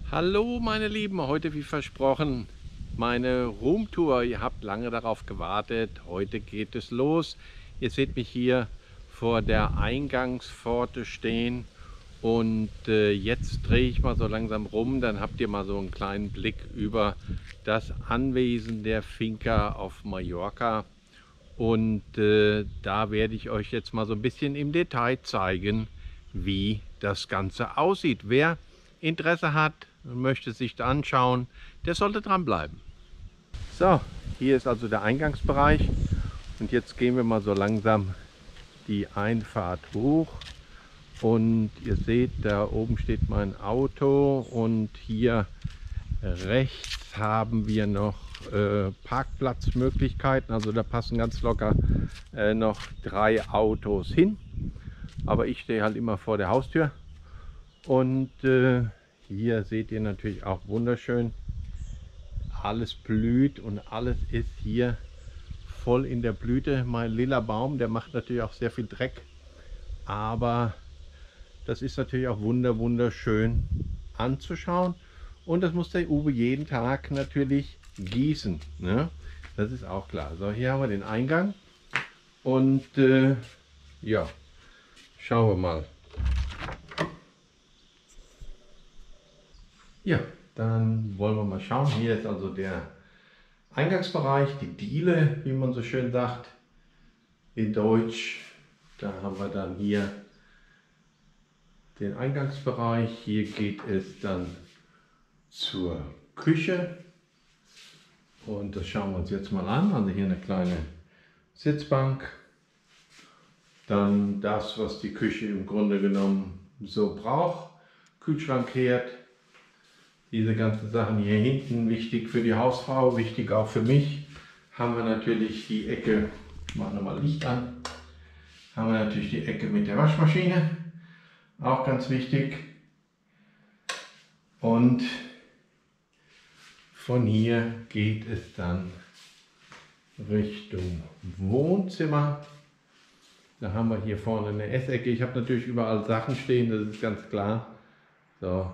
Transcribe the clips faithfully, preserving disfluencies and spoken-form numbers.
Hallo meine Lieben, heute wie versprochen meine Roomtour. Ihr habt lange darauf gewartet, heute geht es los. Ihr seht mich hier vor der Eingangspforte stehen und äh, jetzt drehe ich mal so langsam rum, dann habt ihr mal so einen kleinen Blick über das Anwesen der Finca auf Mallorca. Und äh, da werde ich euch jetzt mal so ein bisschen im Detail zeigen, wie das Ganze aussieht. Wer Interesse hat und möchte sich da anschauen, der sollte dranbleiben. So, hier ist also der Eingangsbereich und jetzt gehen wir mal so langsam die Einfahrt hoch. Und ihr seht, da oben steht mein Auto und hier rechts haben wir noch äh, Parkplatzmöglichkeiten. Also da passen ganz locker äh, noch drei Autos hin. Aber ich stehe halt immer vor der Haustür. Und äh, hier seht ihr natürlich auch wunderschön, alles blüht und alles ist hier voll in der Blüte. Mein lila Baum, der macht natürlich auch sehr viel Dreck. Aber das ist natürlich auch wunder wunderschön anzuschauen. Und das muss der Uwe jeden Tag natürlich gießen, ne? Das ist auch klar. So, hier haben wir den Eingang. Und äh, ja, schauen wir mal. Ja, dann wollen wir mal schauen. Hier ist also der Eingangsbereich, die Diele, wie man so schön sagt in Deutsch. Da haben wir dann hier den Eingangsbereich. Hier geht es dann zur Küche. Und das schauen wir uns jetzt mal an. Also hier eine kleine Sitzbank. Dann das, was die Küche im Grunde genommen so braucht. Kühlschrank, Herd. Diese ganzen Sachen hier hinten, wichtig für die Hausfrau, wichtig auch für mich. Haben wir natürlich die Ecke, ich mache nochmal Licht an, haben wir natürlich die Ecke mit der Waschmaschine, auch ganz wichtig. Und von hier geht es dann Richtung Wohnzimmer. Da haben wir hier vorne eine Essecke. Ich habe natürlich überall Sachen stehen, das ist ganz klar. So.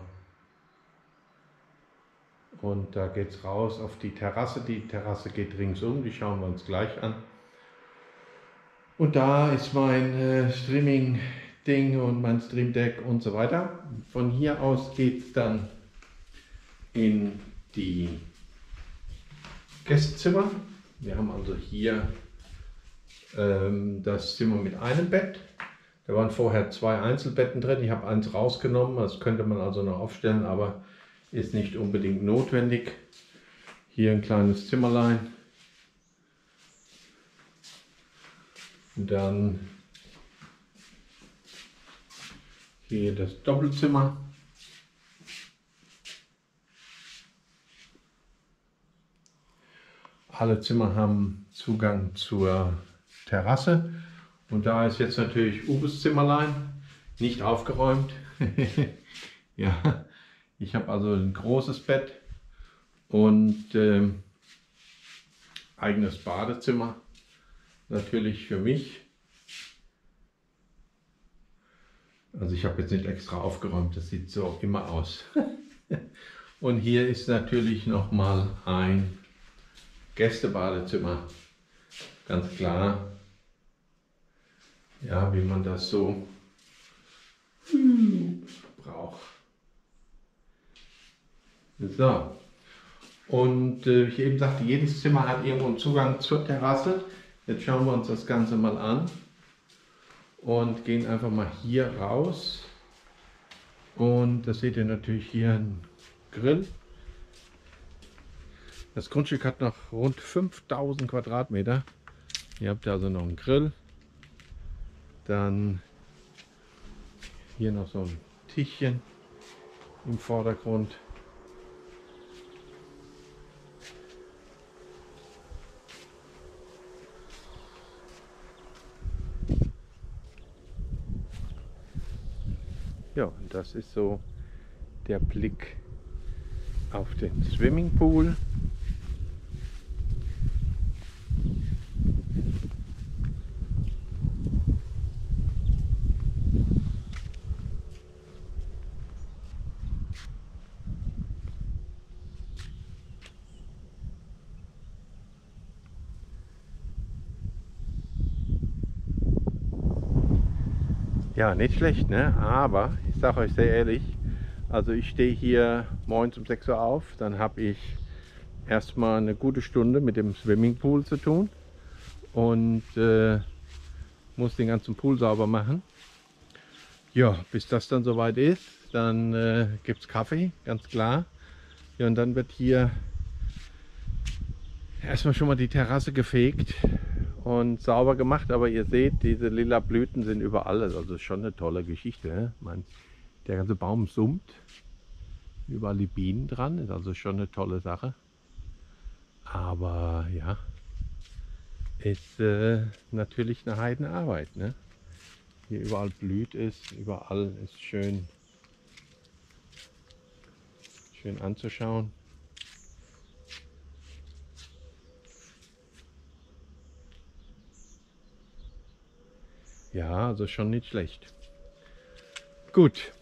Und da geht es raus auf die Terrasse. Die Terrasse geht ringsum, die schauen wir uns gleich an. Und da ist mein äh, Streaming-Ding und mein Stream Deck und so weiter. Von hier aus geht es dann in die Gästezimmer. Wir haben also hier ähm, das Zimmer mit einem Bett. Da waren vorher zwei Einzelbetten drin. Ich habe eins rausgenommen, das könnte man also noch aufstellen, aber ist nicht unbedingt notwendig. Hier ein kleines Zimmerlein. Und dann hier das Doppelzimmer. Alle Zimmer haben Zugang zur Terrasse. Und da ist jetzt natürlich Uwes Zimmerlein, nicht aufgeräumt. Ja. Ich habe also ein großes Bett und äh, eigenes Badezimmer, natürlich für mich. Also ich habe jetzt nicht extra aufgeräumt, das sieht so immer aus. Und hier ist natürlich noch mal ein Gästebadezimmer, ganz klar. Ja, wie man das so braucht. So, und äh, ich eben sagte, jedes Zimmer hat irgendwo einen Zugang zur Terrasse. Jetzt schauen wir uns das Ganze mal an und gehen einfach mal hier raus. Und das seht ihr natürlich hier, ein Grill. Das Grundstück hat noch rund fünftausend Quadratmeter. Hier habt ihr also noch einen Grill. Dann hier noch so ein Tischchen im Vordergrund. Ja, und das ist so der Blick auf den Swimmingpool. Ja, nicht schlecht, ne? Aber ich sage euch sehr ehrlich, also ich stehe hier morgens um sechs Uhr auf, dann habe ich erstmal eine gute Stunde mit dem Swimmingpool zu tun und äh, muss den ganzen Pool sauber machen. Ja, bis das dann soweit ist, dann äh, gibt es Kaffee, ganz klar. Ja, und dann wird hier erstmal schon mal die Terrasse gefegt und sauber gemacht, aber ihr seht, diese lila Blüten sind überall, also schon eine tolle Geschichte. Ne? Man, der ganze Baum summt, überall die Bienen dran, ist also schon eine tolle Sache. Aber ja, ist äh, natürlich eine Heidenarbeit. Ne? Hier überall blüht es, überall ist schön, schön anzuschauen. Ja, also schon nicht schlecht. Gut,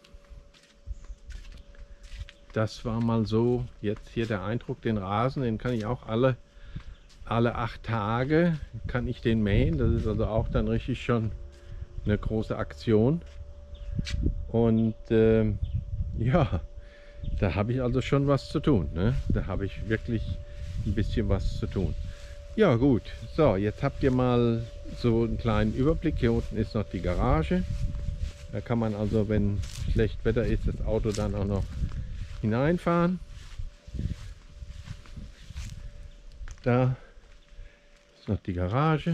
das war mal so jetzt hier der Eindruck. Den Rasen, den kann ich auch alle, alle acht Tage kann ich den mähen. Das ist also auch dann richtig schon eine große Aktion. Und ähm, ja, da habe ich also schon was zu tun. Ne? Da habe ich wirklich ein bisschen was zu tun. Ja gut, so jetzt habt ihr mal so einen kleinen Überblick. Hier unten ist noch die Garage. Da kann man also, wenn schlecht Wetter ist, das Auto dann auch noch hineinfahren. Da ist noch die Garage.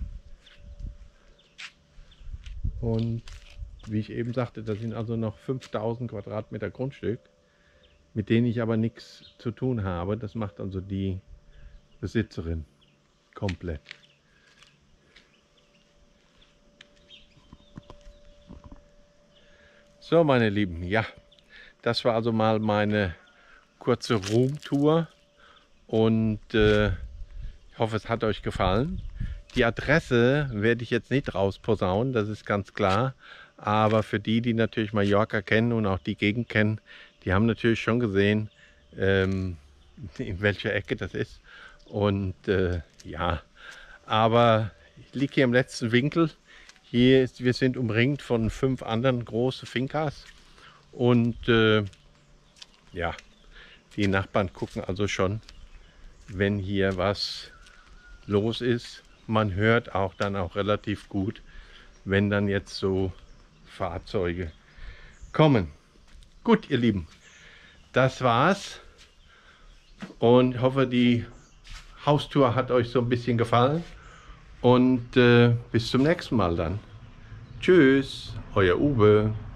Und wie ich eben sagte, da sind also noch fünftausend Quadratmeter Grundstück, mit denen ich aber nichts zu tun habe. Das macht also die Besitzerin komplett. So, meine Lieben, ja, das war also mal meine kurze Roomtour und äh, ich hoffe, es hat euch gefallen. Die Adresse werde ich jetzt nicht rausposaunen, das ist ganz klar, aber für die, die natürlich Mallorca kennen und auch die Gegend kennen, die haben natürlich schon gesehen, ähm, in welcher Ecke das ist. Und äh, ja, aber ich liege hier im letzten Winkel. Hier ist, wir sind umringt von fünf anderen großen Fincas und äh, ja, die Nachbarn gucken also schon, wenn hier was los ist. Man hört auch dann auch relativ gut, wenn dann jetzt so Fahrzeuge kommen. Gut, ihr Lieben, das war's und hoffe, die Haustour hat euch so ein bisschen gefallen. Und äh, bis zum nächsten Mal dann. Tschüss, euer Uwe.